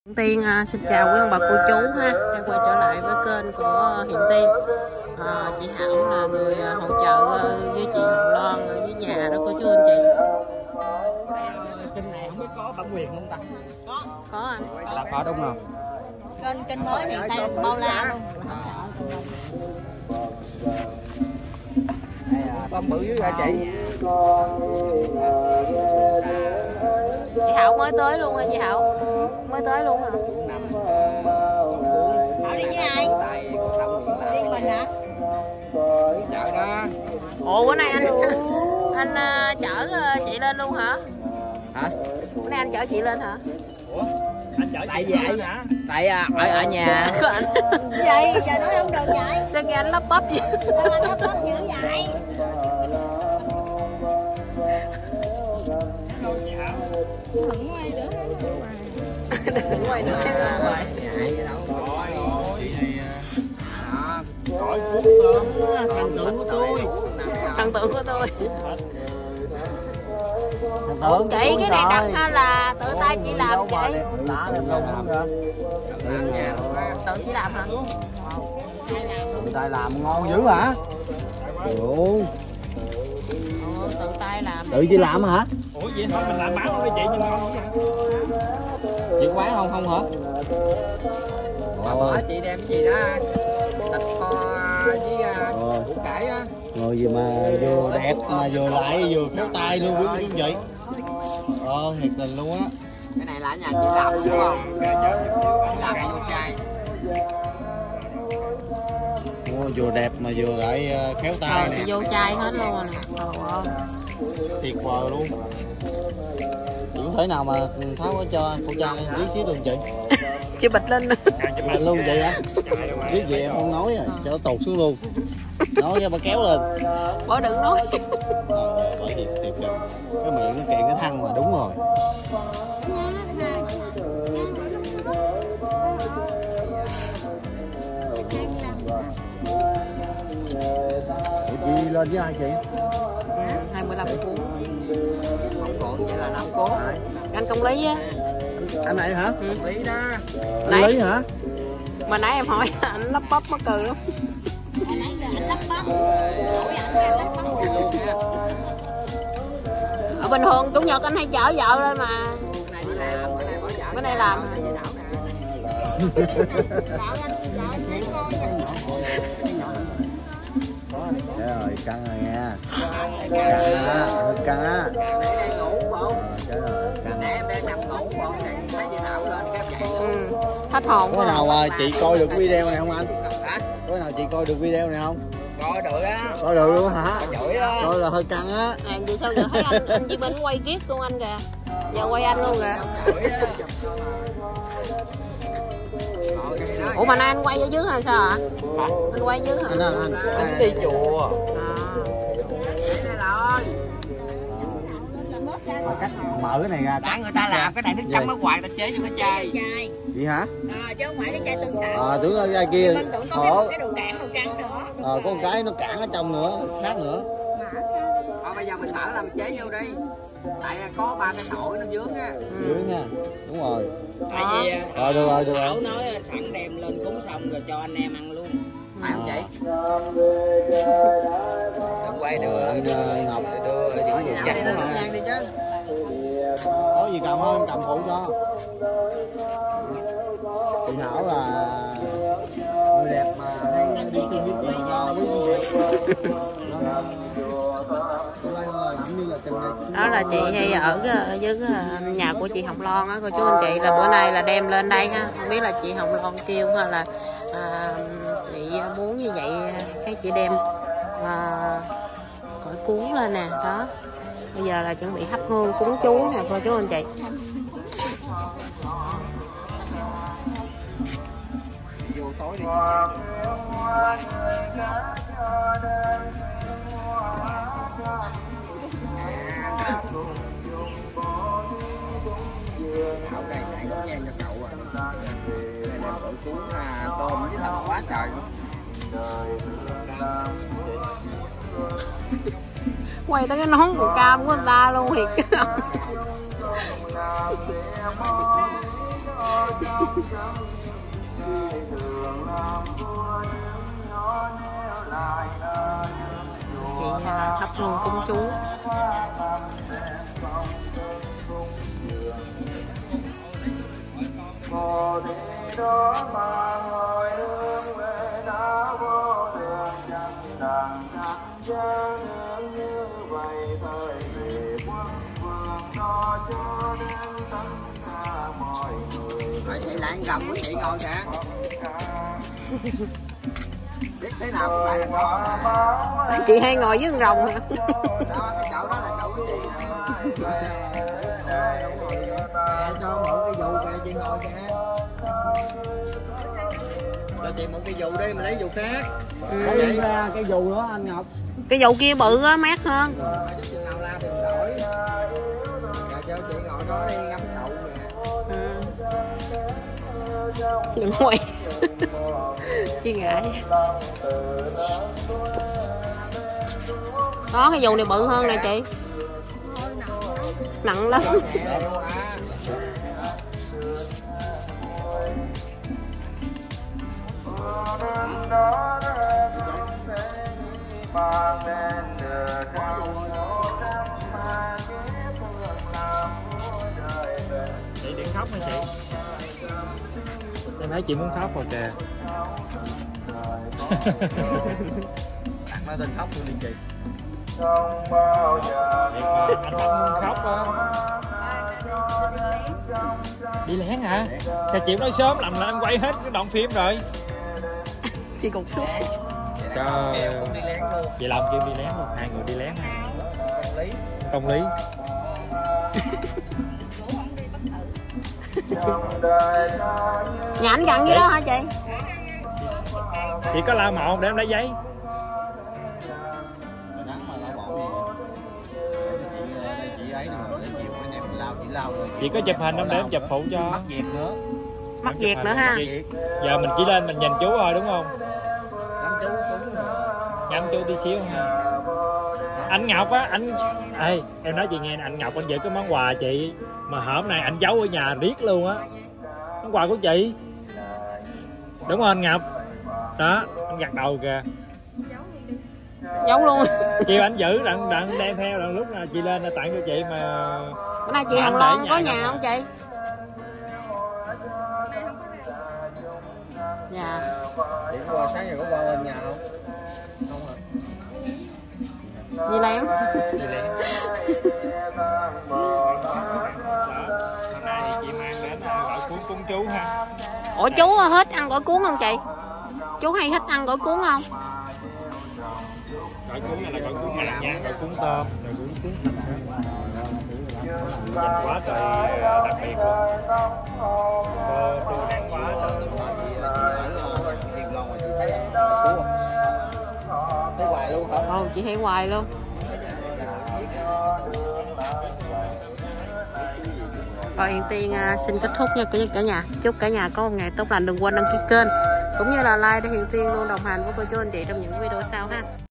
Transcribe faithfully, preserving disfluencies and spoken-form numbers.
Hiền Tiên à, xin chào quý ông bà cô chú ha, đang quay trở lại với kênh của Hiền Tiên. À, chị Hảo là người hỗ trợ với chị Hồng Loan ở dưới nhà đó cô chú anh chị. Kênh này không biết có bản quyền không ta? Có, có anh. Là có đúng không? Kênh kênh mới Hiền Tiên bao la luôn. Đây à, tôm bự dưới hả chị? Chị Hảo mới tới luôn hả chị Hảo? Mới tới luôn hả? Hảo đi với ai? Đi mình hả? Chợ đó. Ủa bữa nay anh anh uh, chở uh, chị lên luôn hả? Hả? Bữa nay anh chở chị lên hả? Ủa? Anh chở tại vì vậy hả? Tại à, ở ở nhà. Vậy trời nói không được vậy. Sao nghe anh lắp bắp gì? Sao anh lắp bắp dữ vậy? Đừng quay nữa rồi. Thần tượng của tôi. Thần tượng của tôi. Ủa, chị cái này đặt ha là tự tay chị làm chị? Tự chị làm hả? Tự tay làm ngon dữ hả? Ủa, tự tay làm. tự chị làm hả? Ủa vậy thôi mình làm bán luôn đi chị, nhưng ngon vậy. Chị có bán không không hả? Bà bỏ chị đem cái gì đó thịt kho với củ cải á. Rồi gì mà vừa đẹp mà vừa lại vừa khéo tay luôn quý quý vị. Ờ, thiệt tình luôn á. Cái này là ở nhà chị làm đúng không? Làm vô chai. Mua vừa đẹp mà vừa lại khéo tay nè. Chị vô chai hết luôn rồi nè. Trời ơi. Tuyệt vời luôn. Chị có thể nào mà tháo có cho cô trai biết xíu được chị? Chị bịch lên nữa. Bịch luôn chị á. Biết gì em không nói rồi, cho nó tụt xuống luôn. Nói cho bà kéo lên. Bỏ đừng nói. Ờ, bởi thiệt thiệt rồi. Cái miệng nó kiện cái thăng mà đúng rồi. Chị lên với ai chị? hai mươi lăm cuốn. Không còn vậy là năm cố. Anh Công Lý á. Anh này hả? Ừ. Lý đó. Anh Lý hả? Mà nãy em hỏi anh lắp bắp mắc cười lắm. Anh lắp bắp. Hỏi anh ra lắp bắp. Ở bình thường chủ nhật anh hay chở vợ lên mà. Bữa nay làm. Trời ơi, căng rồi nha. Căng á, hơi căng á. Đang ngủ không? Trời ơi, căng. Nãy em đang nằm ngủ không? Thấy chị Thảo lên cái dậy luôn. Ừ. Hết hồn. Có nào à, chị coi được video này không anh? Hả? Có nào chị coi được video này không? Coi được á. Coi được luôn hả? Coi á. Coi là hơi căng á. À, vậy sao giờ thấy anh anh Duy Minh quay kiếp luôn anh kìa. Giờ quay anh luôn kìa. Ủa mà nay anh quay ở dưới hay sao ạ? À? Anh quay dưới hả? Anh anh anh. Anh đi chùa. À. Mà cách mở cái này ra. Đã người ta làm cái này nước chấm ở ngoài ta chế vô cái chai. Chai. Vậy hả? À, chứ không phải cái chai tương xạo. À, tưởng là chai kia. Mình tưởng có cái, cái đồ cản màu trắng nữa. Ờ, à, có một cái nó cản ở trong nữa, khác nữa. Thôi bây giờ mình mở làm chế vô đi. Tại có ba cái nồi nó dướng á. Ừ. Dướng nha. Đúng rồi. Tại vì rồi được rồi, được rồi. Thảo nói sẵn đem lên cúng xong rồi cho anh em ăn luôn. Phải không chị? Đừng quay đưa đưa Ngọc đưa những người chắc nó nhang đi chứ. Có gì cầm không, cầm phụ cho. Chị Thảo là người đẹp mà hay đi tìm biết gì cho quý vị. Đó là chị hay ở với nhà của chị Hồng Loan á cô chú anh chị, là bữa nay là đem lên đây ha, không biết là chị Hồng Loan kêu hay là à, chị muốn như vậy cái chị đem à, cõi cuốn lên nè. Đó bây giờ là chuẩn bị thắp hương cúng chú nè cô chú anh chị. Vô tối đi. Ở đây chạy có nhang cho cậu à. Đây là cậu cuốn à, tôm với thịt quá trời. Quay tới cái nón màu cam của người ta luôn thiệt chứ không. Chị thắp hương cúng chú. Chị lại ăn gầm của chị ngon kìa. Biết thế nào cũng lại là ngon. Chị hay ngồi với con rồng hả? Đó, cái chỗ đó là chỗ của chị nè. Mẹ cho mượn cái dù kìa, chị ngồi kìa. Cho chị mượn cái dù đi, mình lấy dù khác. Ừ. Vậy ra cái dù đó anh Ngọc. Cái dầu kia bự á, mát hơn. Giúp chị nào la thì mình đổi. Rồi cho chị ngồi đó đi, ngắm cậu nè. Ừ. Đừng quay. Chứ ngại. Đó, cái dù này bự hơn nè chị. Nặng lắm. Chị điện khóc hả chị? Em thấy chị muốn khóc rồi kìa. Đặt nó tên khóc luôn đi chị. Anh Thanh muốn khóc á. Đi lén hả? Sao chị nói sớm làm là em quay hết cái đoạn phim rồi. Chị cục xuống. Trời, Đi lén luôn. chị Long kêu đi lén luôn, hai người đi lén. Công lý. Công lý. Nhà anh gần vậy đó hả chị? Chị có la mộ để em lấy giấy. Nắng mà lao bộ thì chị chị ấy rồi để chiều anh em lao chị lao rồi. Chị có chụp hình không để em chụp phụ cho? Mắc việc nữa. Mắc việc nữa ha. Giờ mình chỉ lên mình nhìn chú thôi đúng không? Đám chú cũng Ngắm chú tí xíu ha. Anh Ngọc á, anh ê em nói chị nghe nè, anh Ngọc anh giữ cái món quà chị mà hôm nay anh giấu ở nhà riết luôn á. Món quà của chị. Đúng không anh Ngọc? Đó, anh gật đầu kìa. Giấu luôn. Kêu anh giữ đặng đặng đem theo đặng lúc nào chị lên là tặng cho chị mà. Bữa nay chị Mà Hồng anh Loan để có nhà nhà không không chị? Dạ. Chị có qua sáng giờ có qua bên nhà không? Không hả? Như lém. Đi lén. Hôm nay thì chị mang đến gỏi cuốn cúng chú ha. Ủa chú hết ăn gỏi cuốn không chị? Chú hay thích ăn gỏi cuốn không? Gỏi cuốn này là gỏi cuốn hạt nha, gỏi cuốn tôm, rồi cuốn cuốn thịt. Dành quá trời đặc biệt luôn. Cô tôi đang quá trời. Thấy hoài luôn hả? Ồ, chị hay hoài luôn. Rồi Hiền Tiên uh, xin kết thúc nha cả nhà. Chúc cả nhà có một ngày tốt lành, đừng quên đăng ký kênh cũng như là like để Hiền Tiên luôn đồng hành với cô chú anh chị trong những video sau ha.